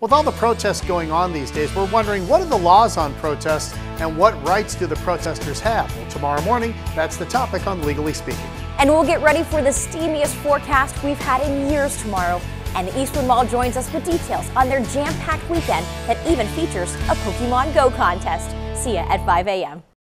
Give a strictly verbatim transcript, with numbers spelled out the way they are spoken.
With all the protests going on these days, we're wondering, what are the laws on protests and what rights do the protesters have? Well, tomorrow morning, that's the topic on Legally Speaking. And we'll get ready for the steamiest forecast we've had in years tomorrow. And the Eastwood Mall joins us with details on their jam-packed weekend that even features a Pokemon Go contest. See ya at five A M